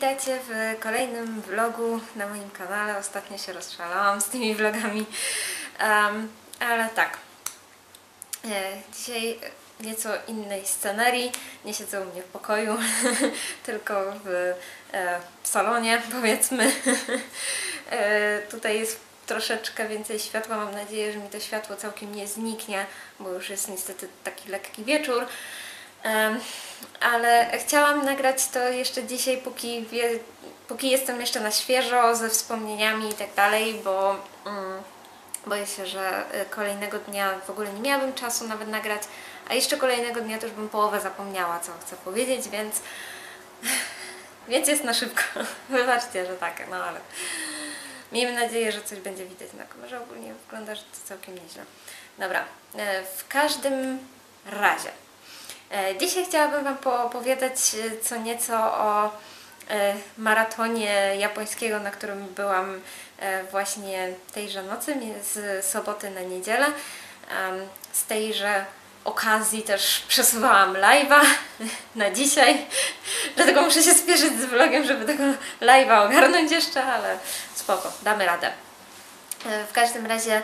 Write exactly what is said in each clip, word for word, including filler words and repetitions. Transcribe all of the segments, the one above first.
witajcie w kolejnym vlogu na moim kanale. Ostatnio się rozszalałam z tymi vlogami, um, ale tak, e, dzisiaj nieco innej scenerii. Nie siedzę u mnie w pokoju, tylko w, e, w salonie, powiedzmy. e, tutaj jest troszeczkę więcej światła. Mam nadzieję, że mi to światło całkiem nie zniknie, bo już jest niestety taki lekki wieczór. Um, ale chciałam nagrać to jeszcze dzisiaj, póki, wie, póki jestem jeszcze na świeżo, ze wspomnieniami i tak dalej, bo um, boję się, że kolejnego dnia w ogóle nie miałabym czasu nawet nagrać, a jeszcze kolejnego dnia to już bym połowę zapomniała, co chcę powiedzieć, więc więc jest na szybko. Wybaczcie, że tak, no ale miejmy nadzieję, że coś będzie widać na kamerze. Ogólnie wygląda, że to całkiem nieźle. Dobra, w każdym razie dzisiaj chciałabym Wam poopowiadać co nieco o maratonie japońskiego, na którym byłam właśnie tejże nocy, z soboty na niedzielę. Z tejże okazji też przesuwałam live'a na dzisiaj, dlatego muszę się spieszyć z vlogiem, żeby tego live'a ogarnąć jeszcze, ale spoko, damy radę. W każdym razie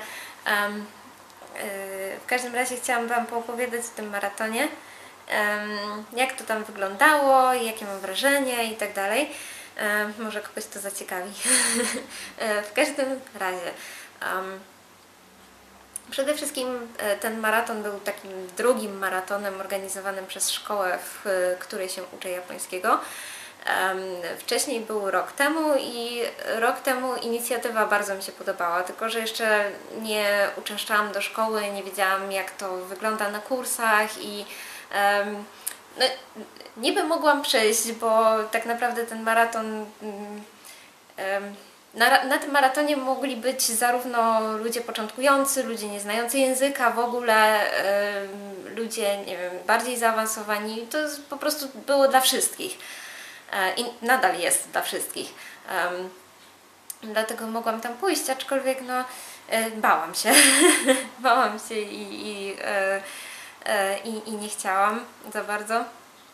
w każdym razie chciałam Wam poopowiadać o tym maratonie, jak to tam wyglądało, jakie mam wrażenie i tak dalej. Może kogoś to zaciekawi. W każdym razie um, przede wszystkim ten maraton był takim drugim maratonem organizowanym przez szkołę, w której się uczę japońskiego. Um, wcześniej był rok temu i rok temu inicjatywa bardzo mi się podobała, tylko że jeszcze nie uczęszczałam do szkoły, nie wiedziałam, jak to wygląda na kursach i Um, no, niby mogłam przejść, bo tak naprawdę ten maraton, um, na, na tym maratonie mogli być zarówno ludzie początkujący, ludzie nieznający języka, w ogóle um, ludzie, nie wiem, bardziej zaawansowani. To po prostu było dla wszystkich e, i nadal jest dla wszystkich. Um, dlatego mogłam tam pójść, aczkolwiek no, e, bałam się, bałam się i, i e, I, i nie chciałam za bardzo.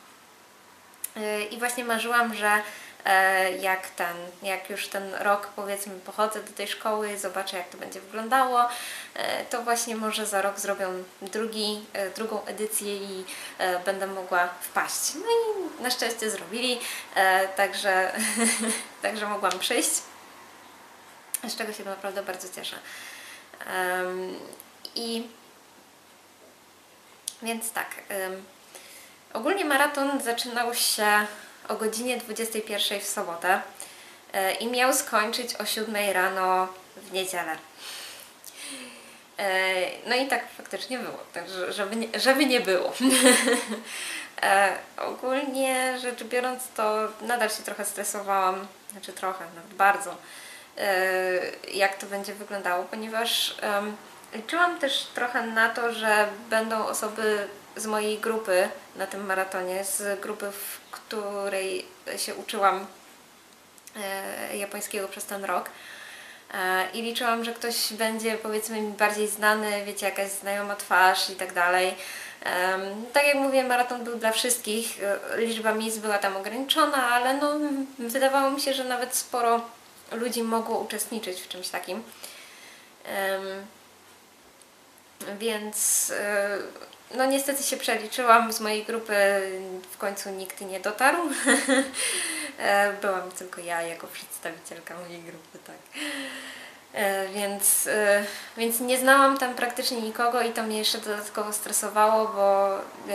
I właśnie marzyłam, że jak ten, jak już ten rok, powiedzmy, pochodzę do tej szkoły, zobaczę, jak to będzie wyglądało, to właśnie może za rok zrobią drugi, drugą edycję i będę mogła wpaść. No i na szczęście zrobili, także, także mogłam przyjść, z czego się naprawdę bardzo cieszę. I Więc tak, ym, ogólnie maraton zaczynał się o godzinie dwudziestej pierwszej w sobotę yy, i miał skończyć o siódmej rano w niedzielę. Yy, no i tak faktycznie było, tak, żeby, nie, żeby nie było. yy, ogólnie rzecz biorąc, to nadal się trochę stresowałam, znaczy trochę, nawet bardzo, yy, jak to będzie wyglądało, ponieważ yy, liczyłam też trochę na to, że będą osoby z mojej grupy na tym maratonie, z grupy, w której się uczyłam e, japońskiego przez ten rok. E, I liczyłam, że ktoś będzie, powiedzmy, mi bardziej znany, wiecie, jakaś znajoma twarz i tak dalej. E, tak jak mówię, maraton był dla wszystkich, e, liczba miejsc była tam ograniczona, ale no, wydawało mi się, że nawet sporo ludzi mogło uczestniczyć w czymś takim. E, Więc no niestety się przeliczyłam, z mojej grupy w końcu nikt nie dotarł. Byłam tylko ja jako przedstawicielka mojej grupy, tak. Więc, więc nie znałam tam praktycznie nikogo i to mnie jeszcze dodatkowo stresowało, bo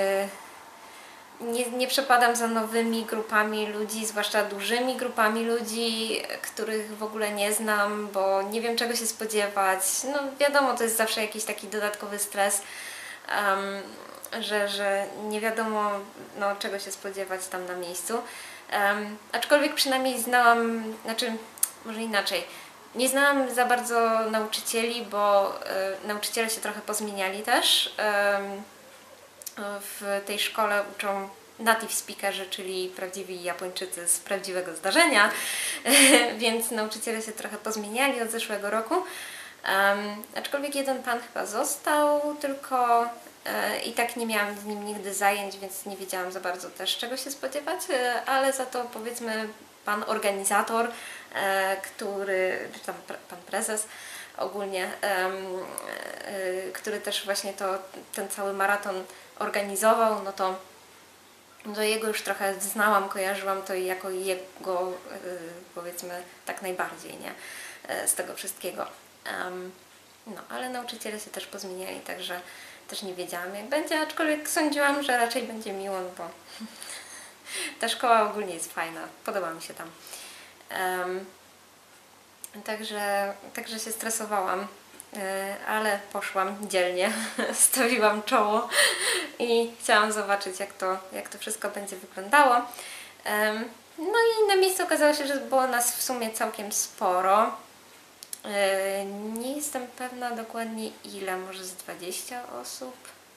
nie, nie przepadam za nowymi grupami ludzi, zwłaszcza dużymi grupami ludzi, których w ogóle nie znam, bo nie wiem, czego się spodziewać. No wiadomo, to jest zawsze jakiś taki dodatkowy stres, um, że, że nie wiadomo, no, czego się spodziewać tam na miejscu. Um, aczkolwiek przynajmniej znałam, znaczy może inaczej, nie znałam za bardzo nauczycieli, bo y, nauczyciele się trochę pozmieniali też. Um, W tej szkole uczą native speakerzy, czyli prawdziwi Japończycy z prawdziwego zdarzenia, więc nauczyciele się trochę pozmieniali od zeszłego roku. Um, aczkolwiek jeden pan chyba został, tylko e, i tak nie miałam z nim nigdy zajęć, więc nie wiedziałam za bardzo też, czego się spodziewać, e, ale za to, powiedzmy, pan organizator, który, czy tam pan prezes ogólnie, który też właśnie to, ten cały maraton organizował, no to do jego już trochę znałam, kojarzyłam to jako jego, powiedzmy, tak najbardziej, nie? Z tego wszystkiego. No, ale nauczyciele się też pozmieniali, także też nie wiedziałam, jak będzie, aczkolwiek sądziłam, że raczej będzie miło, no bo ta szkoła ogólnie jest fajna, podoba mi się tam. Um, także, także się stresowałam, ale poszłam dzielnie, stawiłam czoło i chciałam zobaczyć, jak to, jak to wszystko będzie wyglądało. Um, no i na miejscu okazało się, że było nas w sumie całkiem sporo. Nie jestem pewna dokładnie ile, może z dwadzieścia osób,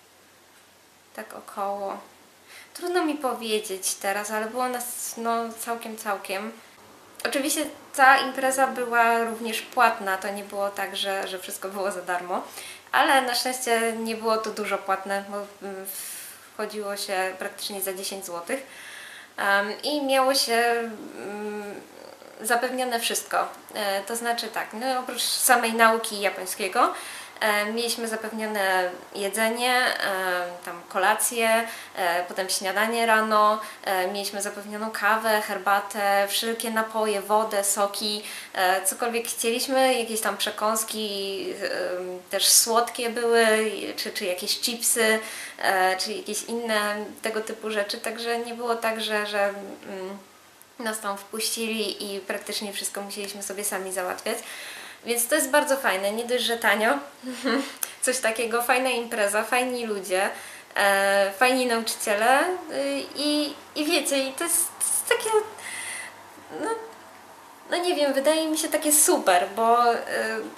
tak około. Trudno mi powiedzieć teraz, ale było nas no całkiem, całkiem. Oczywiście ta impreza była również płatna, to nie było tak, że, że wszystko było za darmo, ale na szczęście nie było to dużo płatne, bo wchodziło się praktycznie za dziesięć złotych um, i miało się um, zapewnione wszystko, e, to znaczy tak, no oprócz samej nauki japońskiego e, mieliśmy zapewnione jedzenie, e, tam kolację, e, potem śniadanie rano, e, mieliśmy zapewnioną kawę, herbatę, wszelkie napoje, wodę, soki, e, cokolwiek chcieliśmy, jakieś tam przekąski, e, też słodkie były, czy, czy jakieś chipsy, e, czy jakieś inne tego typu rzeczy, także nie było tak, że, że mm, nas tam wpuścili i praktycznie wszystko musieliśmy sobie sami załatwiać. Więc to jest bardzo fajne, nie dość, że tanio, coś takiego, fajna impreza, fajni ludzie, e, fajni nauczyciele e, i, i wiecie, i to jest, to jest takie, no, no nie wiem, wydaje mi się takie super, bo e,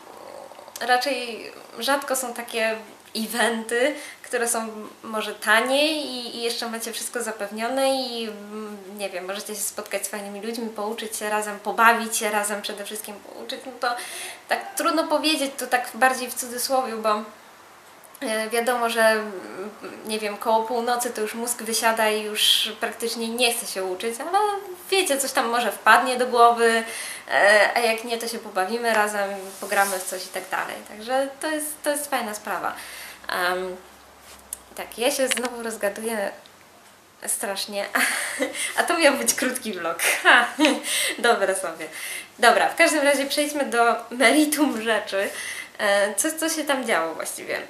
raczej rzadko są takie eventy, które są może taniej i, i jeszcze macie wszystko zapewnione i nie wiem, możecie się spotkać z fajnymi ludźmi, pouczyć się razem, pobawić się razem przede wszystkim, pouczyć, no to tak trudno powiedzieć, to tak bardziej w cudzysłowie, bo wiadomo, że nie wiem, koło północy to już mózg wysiada i już praktycznie nie chce się uczyć, ale wiecie, coś tam może wpadnie do głowy, a jak nie, to się pobawimy razem, pogramy w coś i tak dalej. Także to jest, to jest fajna sprawa. Um, tak, ja się znowu rozgaduję strasznie, a to miał być krótki vlog. Ha, dobra sobie. Dobra, w każdym razie przejdźmy do meritum rzeczy. Co, co się tam działo właściwie?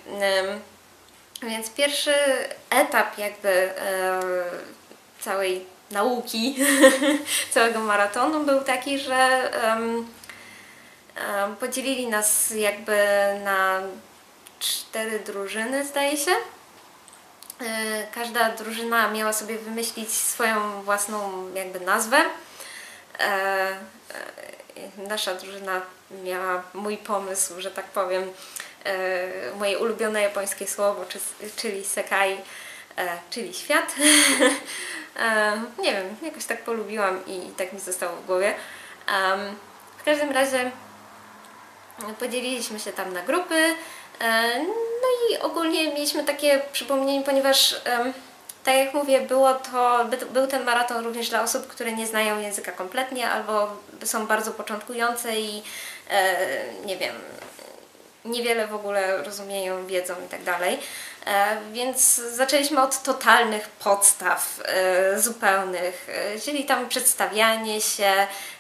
Więc pierwszy etap jakby całej nauki, całego maratonu był taki, że podzielili nas jakby na cztery drużyny, zdaje się. Każda drużyna miała sobie wymyślić swoją własną jakby nazwę. Nasza drużyna miała mój pomysł, że tak powiem, moje ulubione japońskie słowo, czyli sekai, czyli świat. Nie wiem, jakoś tak polubiłam i tak mi zostało w głowie. W każdym razie podzieliliśmy się tam na grupy. No i ogólnie mieliśmy takie przypomnienie, ponieważ tak jak mówię, było to, był ten maraton również dla osób, które nie znają języka kompletnie albo są bardzo początkujące i nie wiem, niewiele w ogóle rozumieją, wiedzą i tak dalej. Więc zaczęliśmy od totalnych podstaw, zupełnych, czyli tam przedstawianie się,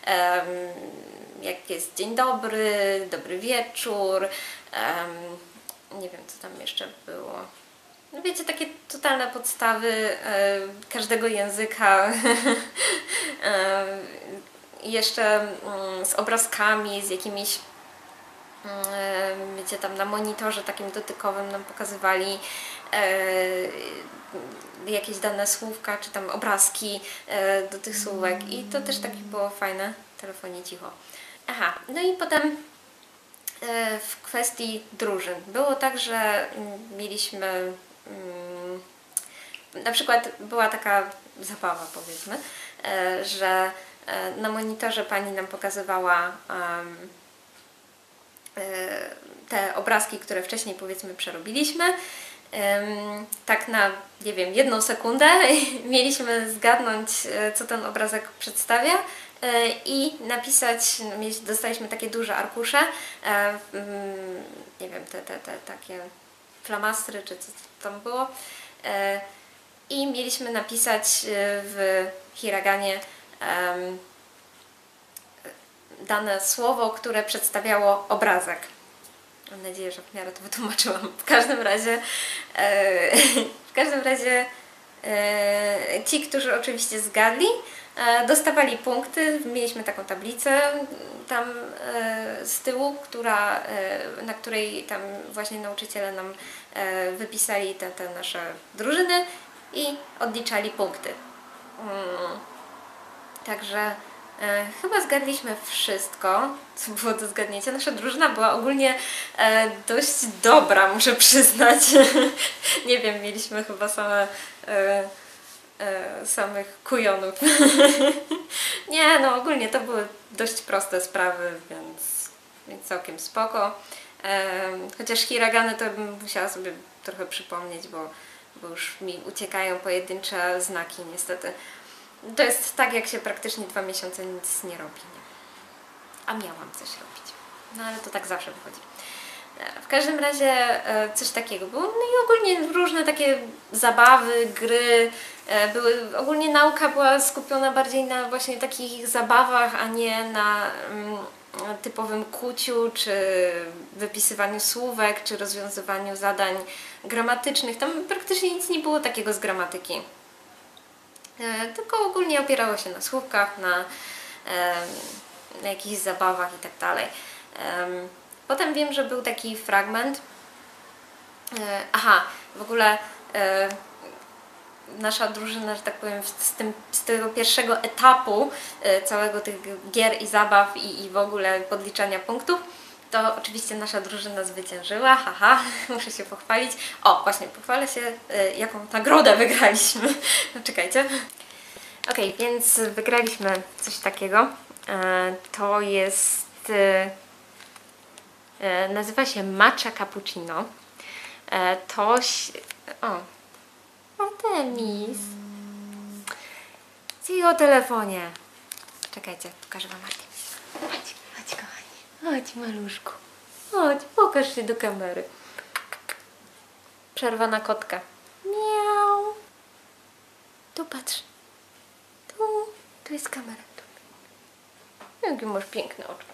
jak jest dzień dobry, dobry wieczór, nie wiem co tam jeszcze było. No wiecie, takie totalne podstawy e, każdego języka, e, jeszcze mm, z obrazkami, z jakimiś, e, wiecie, tam na monitorze takim dotykowym nam pokazywali e, jakieś dane słówka, czy tam obrazki e, do tych słówek i to też takie było fajne. Telefonie cicho. Aha, no i potem w kwestii drużyn. Było tak, że mieliśmy na przykład była taka zabawa, powiedzmy, że na monitorze pani nam pokazywała te obrazki, które wcześniej, powiedzmy, przerobiliśmy. Tak na, nie wiem, jedną sekundę mieliśmy zgadnąć, co ten obrazek przedstawia i napisać, mieć, dostaliśmy takie duże arkusze, nie wiem, te, te, te takie flamastry, czy co tam było, i mieliśmy napisać w hiraganie dane słowo, które przedstawiało obrazek. Mam nadzieję, że w miarę to wytłumaczyłam. W każdym razie, w każdym razie ci, którzy oczywiście zgadli, dostawali punkty. Mieliśmy taką tablicę tam z tyłu, która, na której tam właśnie nauczyciele nam wypisali te, te nasze drużyny i odliczali punkty. Także E, chyba zgadliśmy wszystko, co było do zgadnięcia. Nasza drużyna była ogólnie e, dość dobra, muszę przyznać. Nie wiem, mieliśmy chyba same e, e, samych kujonów. Nie, no ogólnie to były dość proste sprawy, więc, więc całkiem spoko. E, chociaż hiragany to bym musiała sobie trochę przypomnieć, bo, bo już mi uciekają pojedyncze znaki niestety. To jest tak, jak się praktycznie dwa miesiące nic nie robi, nie? A miałam coś robić. No ale to tak zawsze wychodzi. W każdym razie coś takiego było. No i ogólnie różne takie zabawy, gry. Były, ogólnie nauka była skupiona bardziej na właśnie takich zabawach, a nie na mm, typowym kuciu, czy wypisywaniu słówek, czy rozwiązywaniu zadań gramatycznych. Tam praktycznie nic nie było takiego z gramatyki. Tylko ogólnie opierało się na słówkach, na, na jakichś zabawach i tak dalej. Potem wiem, że był taki fragment. Aha, w ogóle nasza drużyna, że tak powiem, z, tym, z tego pierwszego etapu całego tych gier i zabaw i, i w ogóle podliczania punktów, to oczywiście nasza drużyna zwyciężyła, haha, muszę się pochwalić. O, właśnie, pochwalę się, jaką nagrodę wygraliśmy. No czekajcie. Ok, więc wygraliśmy coś takiego. To jest, nazywa się matcha cappuccino. To, o, Artemis. Ci o telefonie. Czekajcie, pokażę wam Artemis. Chodź, chodź kochani. Chodź maluszku. Chodź, pokaż się do kamery. Przerwana kotka. Miau. Tu patrz. Tu, tu jest kamera. Jakie masz piękne oczko.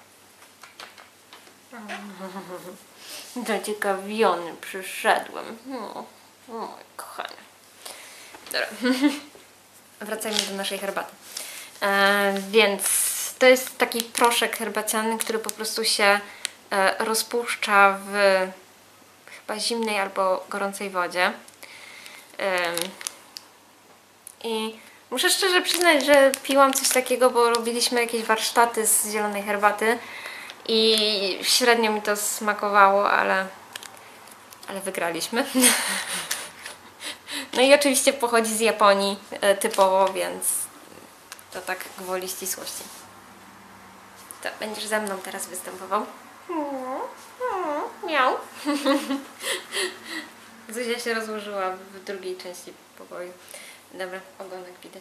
Zaciekawiony przyszedłem. O, mój kochany. Dobra. Wracajmy do naszej herbaty. E, więc to jest taki proszek herbaciany, który po prostu się e, rozpuszcza w chyba zimnej albo gorącej wodzie. E, I muszę szczerze przyznać, że piłam coś takiego, bo robiliśmy jakieś warsztaty z zielonej herbaty i średnio mi to smakowało, ale, ale wygraliśmy. No i oczywiście pochodzi z Japonii e, typowo, więc to tak gwoli ścisłości. To będziesz ze mną teraz występował. Miał. Zuzia się rozłożyła w drugiej części pokoju. Dobra, ogonek widać.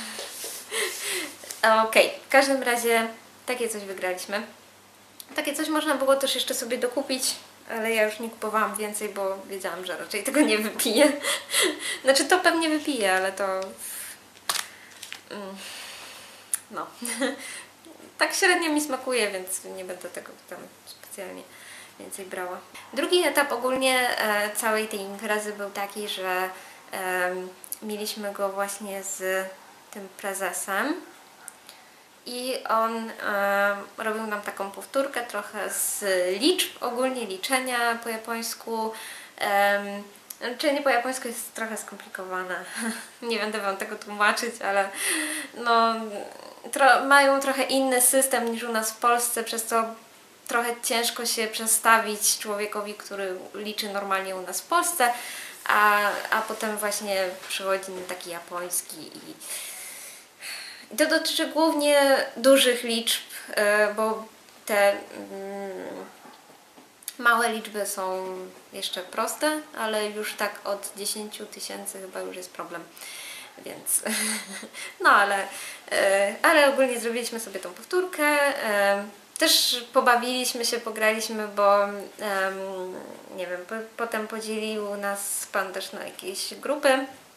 Okej, okay. W każdym razie takie coś wygraliśmy. Takie coś można było też jeszcze sobie dokupić, ale ja już nie kupowałam więcej, bo wiedziałam, że raczej tego nie wypiję. Znaczy to pewnie wypiję, ale to... No. Tak średnio mi smakuje, więc nie będę tego tam specjalnie więcej brała. Drugi etap ogólnie e, całej tej imprezy był taki, że e, mieliśmy go właśnie z tym prezesem i on e, robił nam taką powtórkę trochę z liczb, ogólnie liczenia po japońsku. E, liczenie po japońsku jest trochę skomplikowane. Nie będę wam tego tłumaczyć, ale no, tro, mają trochę inny system niż u nas w Polsce, przez co trochę ciężko się przestawić człowiekowi, który liczy normalnie u nas w Polsce, a, a potem właśnie przychodzi na taki japoński i I to dotyczy głównie dużych liczb, bo te małe liczby są jeszcze proste, ale już tak od dziesięciu tysięcy chyba już jest problem. więc no ale, ale ogólnie zrobiliśmy sobie tą powtórkę. Też pobawiliśmy się, pograliśmy, bo um, nie wiem, po, potem podzielił nas Pan też na jakieś grupy.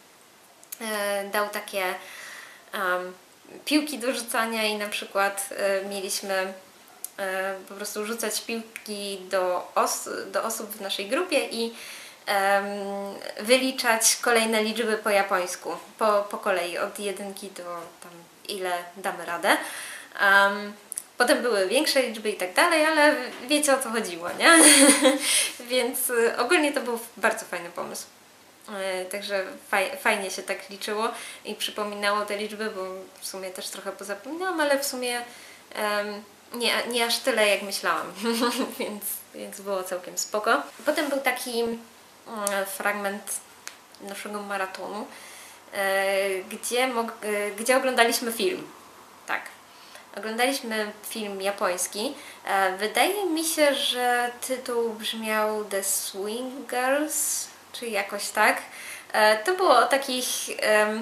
E, dał takie um, piłki do rzucania i na przykład e, mieliśmy e, po prostu rzucać piłki do, os do osób w naszej grupie i um, wyliczać kolejne liczby po japońsku, po, po kolei, od jedynki do tam ile damy radę. Um, Potem były większe liczby i tak dalej, ale wiecie, o co chodziło, nie? Więc ogólnie to był bardzo fajny pomysł. Także faj, fajnie się tak liczyło i przypominało te liczby, bo w sumie też trochę pozapominałam, ale w sumie um, nie, nie aż tyle, jak myślałam, więc, więc było całkiem spoko. Potem był taki um, fragment naszego maratonu, e, gdzie, mog, e, gdzie oglądaliśmy film. Tak. Oglądaliśmy film japoński. Wydaje mi się, że tytuł brzmiał The Swingers, czy jakoś tak. To było o takich um,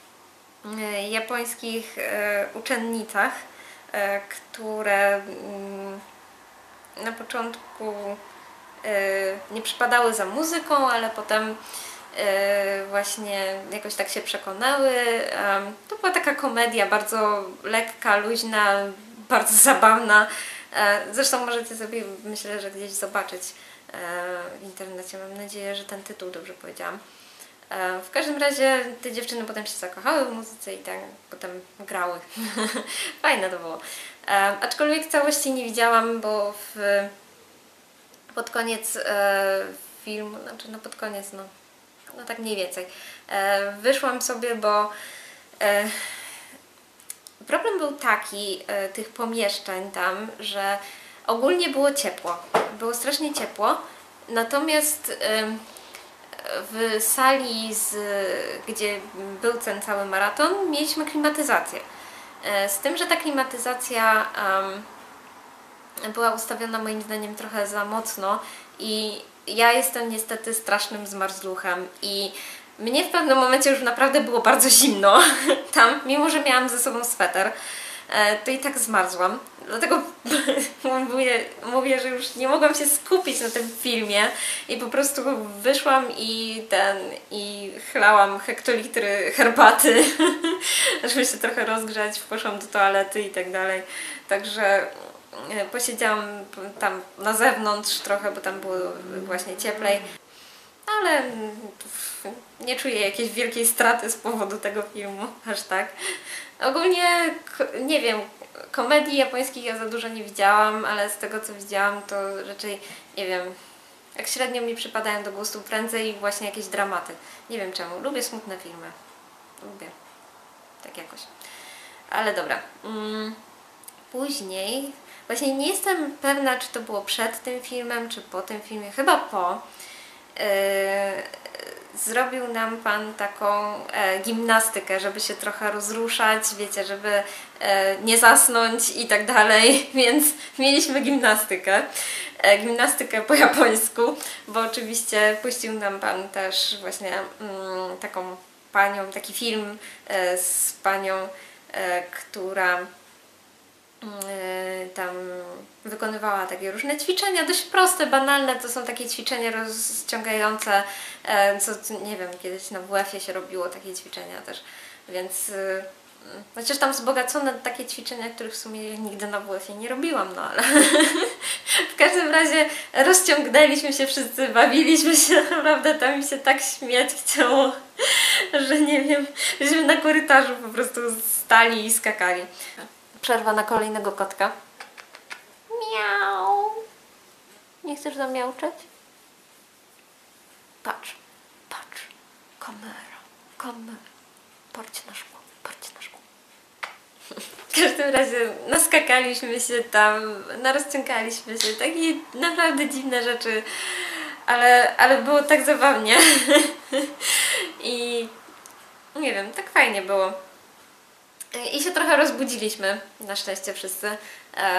japońskich um, uczennicach, um, które um, na początku um, nie przypadały za muzyką, ale potem właśnie jakoś tak się przekonały. To była taka komedia, bardzo lekka, luźna, bardzo zabawna. Zresztą możecie sobie, myślę, że gdzieś zobaczyć w internecie. Mam nadzieję, że ten tytuł dobrze powiedziałam. W każdym razie te dziewczyny potem się zakochały w muzyce i tak potem grały. Fajne to było. Aczkolwiek całości nie widziałam, bo w, pod koniec filmu, znaczy no pod koniec, no no tak mniej więcej. E, wyszłam sobie, bo e, problem był taki e, tych pomieszczeń tam, że ogólnie było ciepło. Było strasznie ciepło, natomiast e, w sali, z, gdzie był ten cały maraton, mieliśmy klimatyzację. E, z tym, że ta klimatyzacja um, była ustawiona moim zdaniem trochę za mocno i ja jestem niestety strasznym zmarzluchem i mnie w pewnym momencie już naprawdę było bardzo zimno tam, mimo że miałam ze sobą sweter, to i tak zmarzłam. Dlatego mówię, mówię, że już nie mogłam się skupić na tym filmie i po prostu wyszłam i ten i chlałam hektolitry herbaty, żeby się trochę rozgrzać, poszłam do toalety i tak dalej. Także posiedziałam tam na zewnątrz trochę, bo tam było właśnie cieplej, ale nie czuję jakiejś wielkiej straty z powodu tego filmu, aż tak. Ogólnie, nie wiem, komedii japońskich ja za dużo nie widziałam, ale z tego co widziałam to raczej, nie wiem, jak średnio mi przypadają do gustu, prędzej właśnie jakieś dramaty. Nie wiem czemu, lubię smutne filmy. Lubię. Tak jakoś. Ale dobra. Później, właśnie nie jestem pewna, czy to było przed tym filmem, czy po tym filmie, chyba po. Yy, zrobił nam Pan taką e, gimnastykę, żeby się trochę rozruszać, wiecie, żeby e, nie zasnąć i tak dalej, więc mieliśmy gimnastykę, e, gimnastykę po japońsku, bo oczywiście puścił nam Pan też właśnie mm, taką panią, taki film e, z panią, e, która tam wykonywała takie różne ćwiczenia, dość proste, banalne, to są takie ćwiczenia rozciągające, co nie wiem, kiedyś na W F-ie się robiło takie ćwiczenia też, więc chociaż tam wzbogacone takie ćwiczenia, których w sumie nigdy na W F-ie nie robiłam, no ale w każdym razie rozciągnęliśmy się wszyscy, bawiliśmy się, naprawdę tam mi się tak śmiać chciało, że nie wiem, żeśmy na korytarzu po prostu stali i skakali. Przerwa na kolejnego kotka. Miau. Nie chcesz zamiauczeć? Patrz, patrz. Kamera, kamera. Patrz na szkło, patrz na szkło. W każdym razie naskakaliśmy się tam, narozciągaliśmy się. Takie naprawdę dziwne rzeczy. Ale, ale było tak zabawnie. I nie wiem, tak fajnie było. I się trochę rozbudziliśmy, na szczęście wszyscy, um,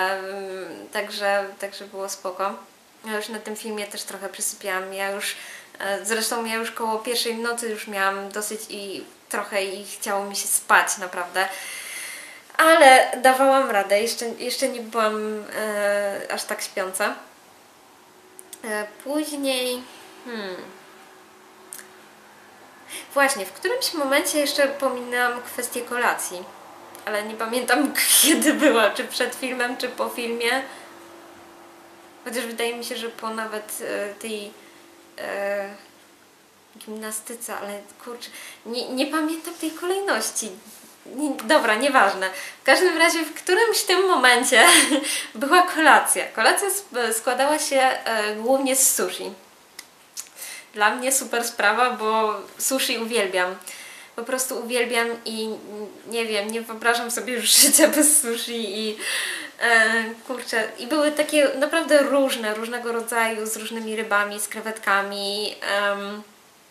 także, także było spoko. Ja już na tym filmie też trochę przysypiałam, ja już Zresztą ja już koło pierwszej w nocy już miałam dosyć i trochę i chciało mi się spać naprawdę. Ale dawałam radę, jeszcze, jeszcze nie byłam e, aż tak śpiąca. E, później... Hmm, właśnie, w którymś momencie jeszcze pominęłam kwestię kolacji. Ale nie pamiętam kiedy była, czy przed filmem, czy po filmie. Chociaż wydaje mi się, że po nawet e, tej e, gimnastyce, ale kurczę, nie, nie pamiętam tej kolejności. Nie, dobra, nieważne. W każdym razie w którymś tym momencie była kolacja. Kolacja składała się e, głównie z sushi. Dla mnie super sprawa, bo sushi uwielbiam. Po prostu uwielbiam i nie wiem, nie wyobrażam sobie już życia bez sushi i e, kurczę, i były takie naprawdę różne, różnego rodzaju, z różnymi rybami, z krewetkami. Um,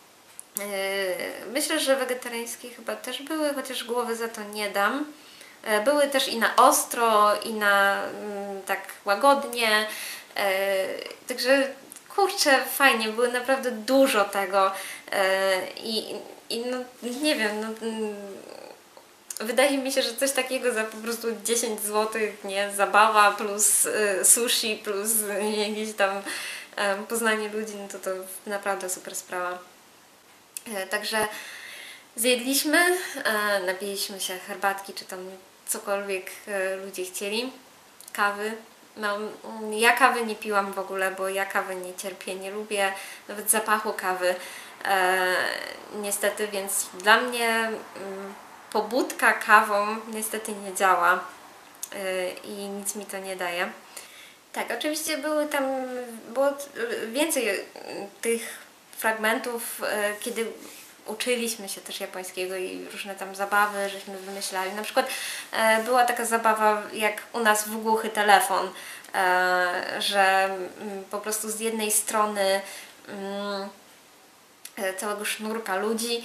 Myślę, że wegetariańskie chyba też były, chociaż głowy za to nie dam. Były też i na ostro, i na tak łagodnie. Także kurczę, fajnie, było naprawdę dużo tego. I, i no, nie wiem, no, wydaje mi się, że coś takiego za po prostu dziesięć złotych, nie, zabawa plus sushi, plus jakieś tam poznanie ludzi, no to to naprawdę super sprawa. Także zjedliśmy, napiliśmy się herbatki, czy tam cokolwiek ludzie chcieli, kawy. No, ja kawy nie piłam w ogóle, bo ja kawy nie cierpię, nie lubię nawet zapachu kawy, e, niestety, więc dla mnie m, pobudka kawą niestety nie działa e, i nic mi to nie daje. Tak, oczywiście były tam, było więcej tych fragmentów, kiedy uczyliśmy się też japońskiego i różne tam zabawy, żeśmy wymyślali. Na przykład była taka zabawa jak u nas w głuchy telefon, że po prostu z jednej strony całego sznurka ludzi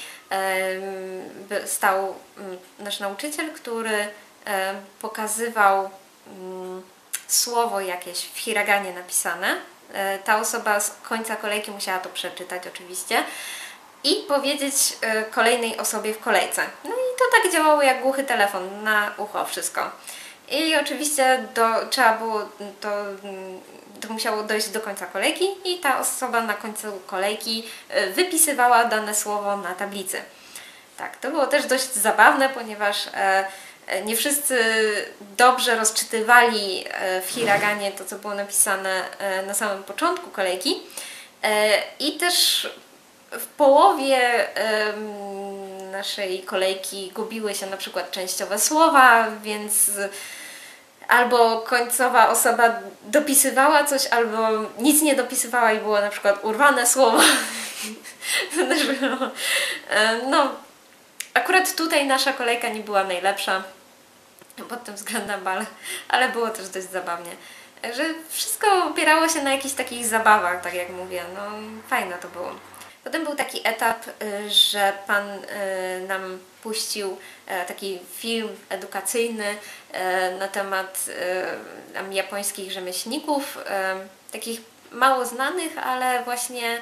stał nasz nauczyciel, który pokazywał słowo jakieś w hiraganie napisane. Ta osoba z końca kolejki musiała to przeczytać oczywiście i powiedzieć kolejnej osobie w kolejce. No i to tak działało jak głuchy telefon, na ucho wszystko. I oczywiście do, trzeba było, to, to musiało dojść do końca kolejki i ta osoba na końcu kolejki wypisywała dane słowo na tablicy. Tak, to było też dość zabawne, ponieważ e, nie wszyscy dobrze rozczytywali w hiraganie to, co było napisane na samym początku kolejki i też w połowie naszej kolejki gubiły się na przykład częściowe słowa, więc albo końcowa osoba dopisywała coś, albo nic nie dopisywała i było na przykład urwane słowo. No, akurat tutaj nasza kolejka nie była najlepsza pod tym względem, ale, ale było też dość zabawnie. Że wszystko opierało się na jakichś takich zabawach, tak jak mówię, no fajne to było. Potem był taki etap, że Pan nam puścił taki film edukacyjny na temat japońskich rzemieślników, takich mało znanych, ale właśnie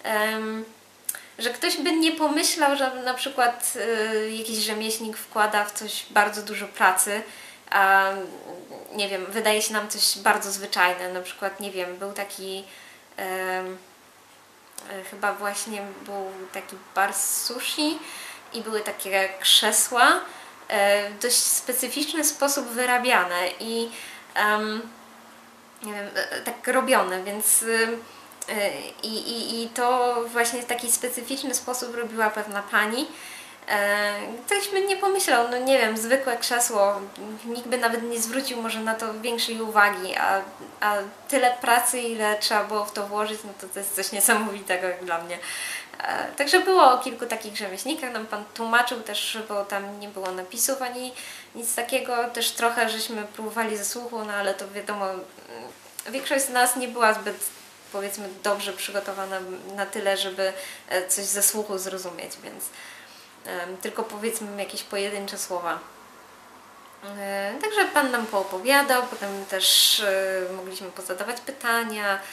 że ktoś by nie pomyślał, że na przykład y, jakiś rzemieślnik wkłada w coś bardzo dużo pracy, a nie wiem, wydaje się nam coś bardzo zwyczajne. Na przykład, nie wiem, był taki y, y, chyba właśnie był taki bar sushi i były takie krzesła y, w dość specyficzny sposób wyrabiane i y, nie wiem, y, tak robione, więc y, I, i, I to właśnie w taki specyficzny sposób robiła pewna pani. Ktoś by nie pomyślał, no nie wiem, zwykłe krzesło, nikt by nawet nie zwrócił może na to większej uwagi, a, a tyle pracy, ile trzeba było w to włożyć, no to to jest coś niesamowitego jak dla mnie. Także było o kilku takich rzemieślnikach, nam Pan tłumaczył też, bo tam nie było napisów ani nic takiego, też trochę żeśmy próbowali ze słuchu, no ale to wiadomo, większość z nas nie była zbyt, powiedzmy, dobrze przygotowana na tyle, żeby coś ze słuchu zrozumieć, więc um, tylko powiedzmy jakieś pojedyncze słowa. Um, także Pan nam poopowiadał, potem też um, mogliśmy pozadawać pytania,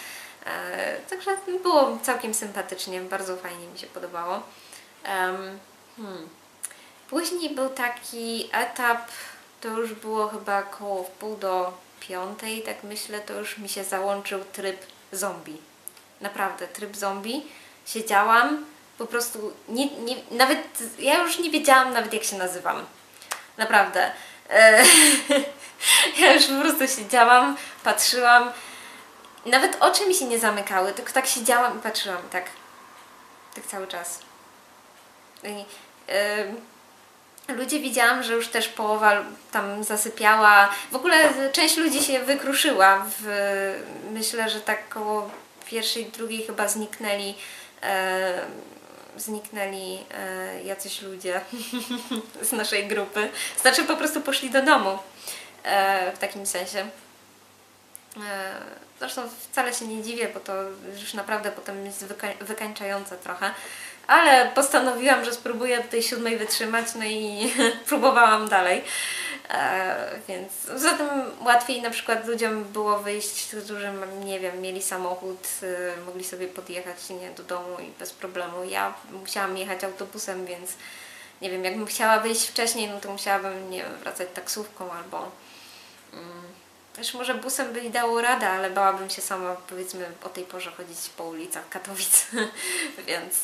E, także było całkiem sympatycznie, bardzo fajnie mi się podobało. Um, hmm. Później był taki etap, to już było chyba koło wpół do piątej, tak myślę, to już mi się załączył tryb zombie. Naprawdę, tryb zombie. Siedziałam, po prostu, nie, nie, nawet, ja już nie wiedziałam nawet jak się nazywam. Naprawdę. E, ja już po prostu siedziałam, patrzyłam, nawet oczy mi się nie zamykały, tylko tak siedziałam i patrzyłam, tak, tak cały czas. I, e, ludzie widziałam, że już też połowa tam zasypiała. W ogóle część ludzi się wykruszyła. W, myślę, że tak koło pierwszej, drugiej chyba zniknęli e, zniknęli e, jacyś ludzie z naszej grupy. Znaczy po prostu poszli do domu e, w takim sensie. E, zresztą wcale się nie dziwię, bo to już naprawdę potem jest wyka wykańczające trochę. Ale postanowiłam, że spróbuję do tej siódmej wytrzymać, no i próbowałam dalej. E, więc zatem łatwiej na przykład ludziom było wyjść, którzy, nie wiem, mieli samochód, y, mogli sobie podjechać, nie, do domu i bez problemu. Ja musiałam jechać autobusem, więc nie wiem, jakbym chciała wyjść wcześniej, no to musiałabym, nie wiem, wracać taksówką albo... Mm, Wiesz, może busem by dało radę, ale bałabym się sama, powiedzmy, o tej porze chodzić po ulicach Katowic, więc,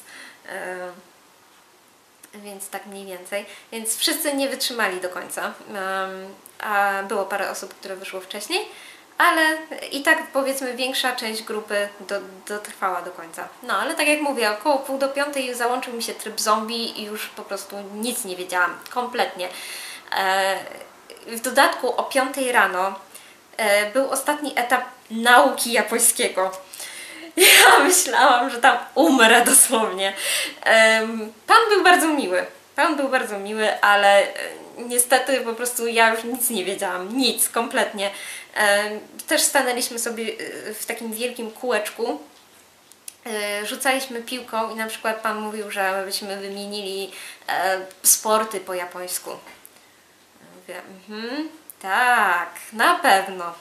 yy, więc tak mniej więcej. Więc wszyscy nie wytrzymali do końca, yy, a było parę osób, które wyszło wcześniej, ale i tak, powiedzmy, większa część grupy do, dotrwała do końca. No, ale tak jak mówię, około pół do piątej załączył mi się tryb zombie i już po prostu nic nie wiedziałam, kompletnie. Yy, w dodatku o piątej rano był ostatni etap nauki japońskiego. Ja myślałam, że tam umrę dosłownie. Pan był bardzo miły. Pan był bardzo miły, ale niestety po prostu ja już nic nie wiedziałam. Nic, kompletnie. Też stanęliśmy sobie w takim wielkim kółeczku. Rzucaliśmy piłką i na przykład pan mówił, że byśmy wymienili sporty po japońsku. Mówię, mhm. Tak, na pewno.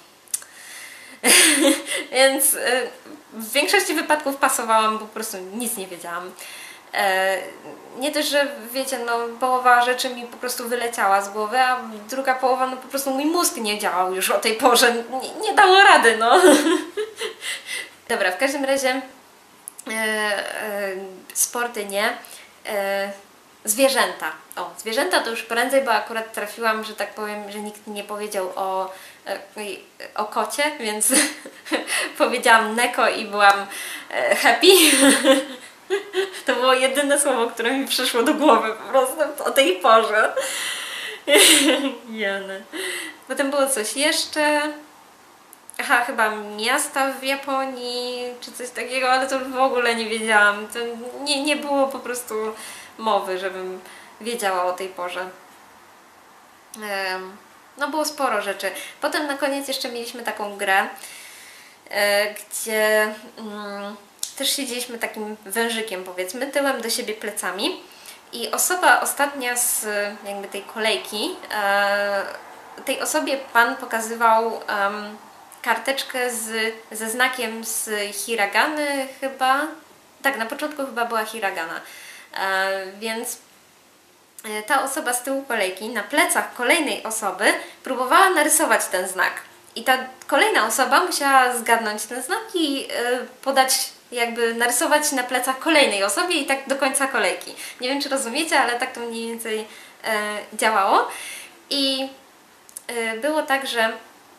Więc y, w większości wypadków pasowałam, bo po prostu nic nie wiedziałam. E, nie też, że wiecie, no połowa rzeczy mi po prostu wyleciała z głowy, a druga połowa, no po prostu mój mózg nie działał już o tej porze. Nie, nie dało rady, no. Dobra, w każdym razie e, e, sporty nie. E, Zwierzęta. O, zwierzęta to już prędzej, bo akurat trafiłam, że tak powiem, że nikt nie powiedział o, o kocie, więc powiedziałam neko i byłam happy. To było jedyne słowo, które mi przyszło do głowy po prostu o tej porze. Jane. Potem było coś jeszcze. Aha, chyba miasta w Japonii, czy coś takiego, ale to w ogóle nie wiedziałam. To nie, nie było po prostu mowy, żebym wiedziała o tej porze. No było sporo rzeczy. Potem na koniec jeszcze mieliśmy taką grę, gdzie też siedzieliśmy takim wężykiem, powiedzmy, tyłem do siebie plecami i osoba ostatnia z jakby tej kolejki, tej osobie pan pokazywał karteczkę z, ze znakiem z hiragany chyba. Tak, na początku chyba była hiragana. E, więc ta osoba z tyłu kolejki na plecach kolejnej osoby próbowała narysować ten znak. I ta kolejna osoba musiała zgadnąć ten znak i e, podać, jakby narysować na plecach kolejnej osobie i tak do końca kolejki. Nie wiem, czy rozumiecie, ale tak to mniej więcej e, działało. I e, było tak, że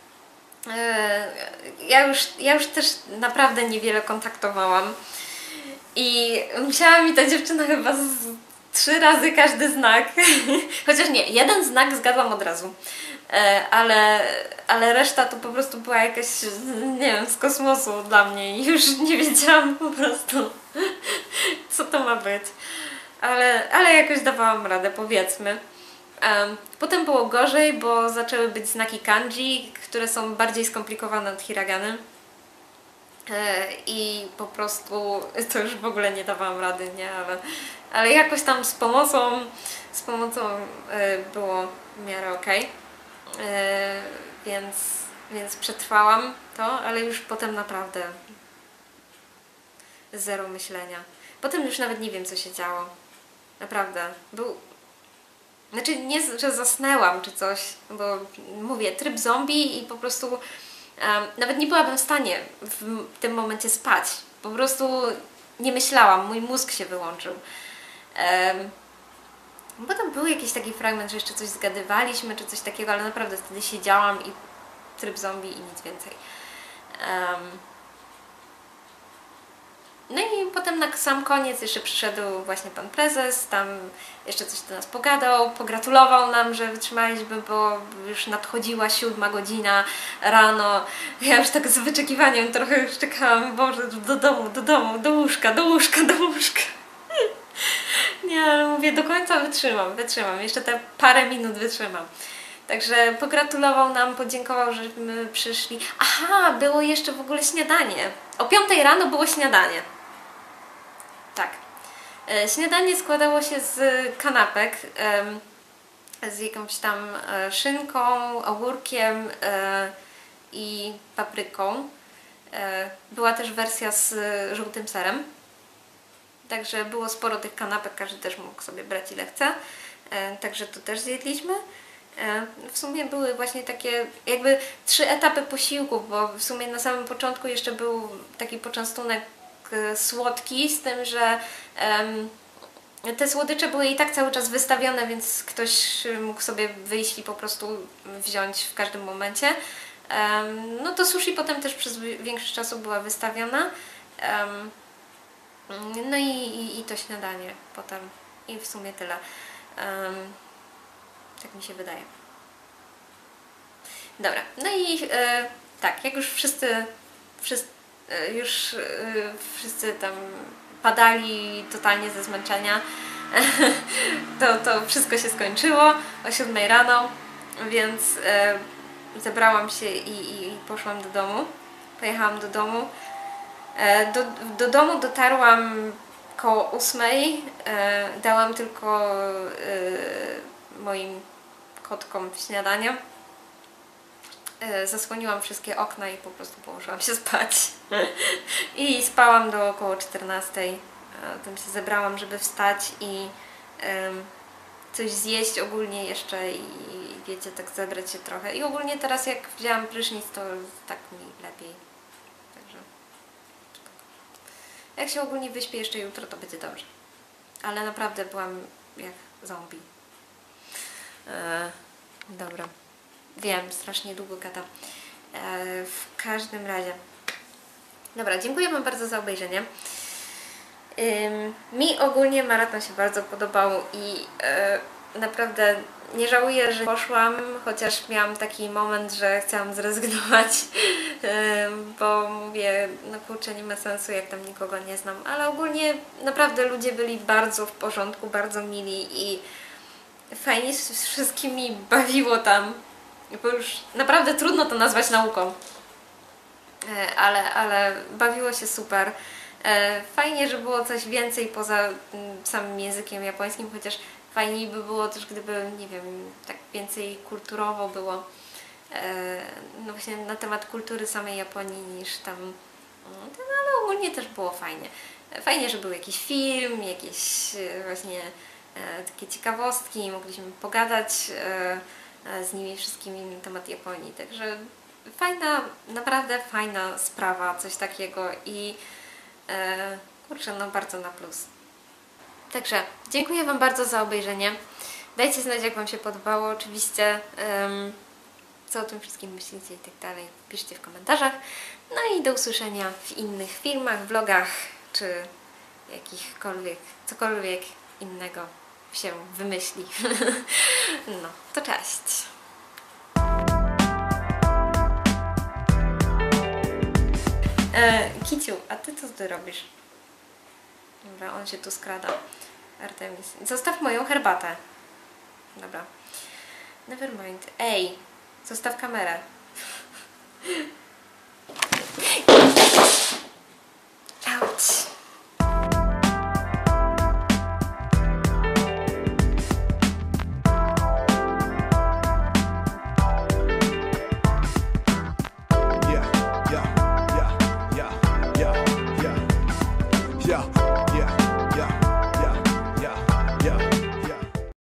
Ja już, ja już też naprawdę niewiele kontaktowałam i musiała mi ta dziewczyna chyba z trzy razy każdy znak, chociaż nie, jeden znak zgadłam od razu, ale, ale reszta to po prostu była jakaś, nie wiem, z kosmosu dla mnie i już nie wiedziałam po prostu, co to ma być, ale, ale jakoś dawałam radę, powiedzmy. Potem było gorzej, bo zaczęły być znaki kanji, które są bardziej skomplikowane od hiragany i po prostu to już w ogóle nie dawałam rady, nie? Ale, ale jakoś tam z pomocą, z pomocą było w miarę okej, więc, więc przetrwałam to, ale już potem naprawdę zero myślenia. Potem już nawet nie wiem, co się działo. Naprawdę. Był... Znaczy nie, że zasnęłam czy coś, bo mówię, tryb zombie i po prostu um, nawet nie byłabym w stanie w tym momencie spać. Po prostu nie myślałam, mój mózg się wyłączył. Um, potem był jakiś taki fragment, że jeszcze coś zgadywaliśmy czy coś takiego, ale naprawdę wtedy siedziałam i tryb zombie i nic więcej. Um, No i potem na sam koniec jeszcze przyszedł właśnie pan prezes, tam jeszcze coś do nas pogadał, pogratulował nam, że wytrzymaliśmy, bo już nadchodziła siódma godzina rano. Ja już tak z wyczekiwaniem trochę już czekałam, Boże, do domu, do domu, do łóżka, do łóżka, do łóżka. Nie, ale mówię, do końca wytrzymam, wytrzymam, jeszcze te parę minut wytrzymam. Także pogratulował nam, podziękował, żeśmy przyszli. Aha, było jeszcze w ogóle śniadanie. O piątej rano było śniadanie. Tak. E, śniadanie składało się z kanapek, e, z jakąś tam e, szynką, ogórkiem e, i papryką. E, była też wersja z żółtym serem. Także było sporo tych kanapek, każdy też mógł sobie brać ile chce. E, także to też zjedliśmy. E, w sumie były właśnie takie jakby trzy etapy posiłków, bo w sumie na samym początku jeszcze był taki poczęstunek słodki, z tym, że um, te słodycze były i tak cały czas wystawione, więc ktoś mógł sobie wyjść i po prostu wziąć w każdym momencie. Um, no to sushi potem też przez większość czasu była wystawiona. Um, no i, i, i to śniadanie potem. I w sumie tyle. Um, tak mi się wydaje. Dobra, no i e, tak, jak już wszyscy, wszyscy już wszyscy tam padali totalnie ze zmęczenia, to, to wszystko się skończyło o siódmej rano, więc e, zebrałam się i, i poszłam do domu. Pojechałam do domu. E, do, do domu dotarłam koło ósmej. E, dałam tylko e, moim kotkom śniadanie. Zasłoniłam wszystkie okna i po prostu położyłam się spać. I spałam do około czternastej. Potem się zebrałam, żeby wstać i um, coś zjeść ogólnie jeszcze i, i wiecie, tak zebrać się trochę. I ogólnie teraz jak wzięłam prysznic, to tak mi lepiej. Także jak się ogólnie wyśpię jeszcze jutro, to będzie dobrze. Ale naprawdę byłam jak zombie. E, dobra. Wiem, strasznie długo gadam. E, w każdym razie. Dobra, dziękuję Wam bardzo za obejrzenie. Ym, mi ogólnie maraton się bardzo podobał i e, naprawdę nie żałuję, że poszłam, chociaż miałam taki moment, że chciałam zrezygnować, e, bo mówię, no kurczę, nie ma sensu, jak tam nikogo nie znam, ale ogólnie naprawdę ludzie byli bardzo w porządku, bardzo mili i fajnie się z wszystkimi bawiło tam. Bo już naprawdę trudno to nazwać nauką, ale, ale bawiło się super. Fajnie, że było coś więcej poza samym językiem japońskim, chociaż fajniej by było też, gdyby, nie wiem, tak więcej kulturowo było, no właśnie na temat kultury samej Japonii niż tam, no ale ogólnie też było fajnie. Fajnie, że był jakiś film, jakieś właśnie takie ciekawostki, mogliśmy pogadać z nimi wszystkimi na temat Japonii, także fajna, naprawdę fajna sprawa, coś takiego i e, kurczę, no bardzo na plus. Także dziękuję Wam bardzo za obejrzenie. Dajcie znać, jak Wam się podobało, oczywiście um, co o tym wszystkim myślicie i tak dalej, piszcie w komentarzach. No i do usłyszenia w innych filmach, vlogach, czy jakichkolwiek, cokolwiek innego się wymyśli. No, to cześć! E, Kiciu, a ty co ty robisz? Dobra, on się tu skrada. Artemis. Zostaw moją herbatę. Dobra. Never mind. Ej, zostaw kamerę.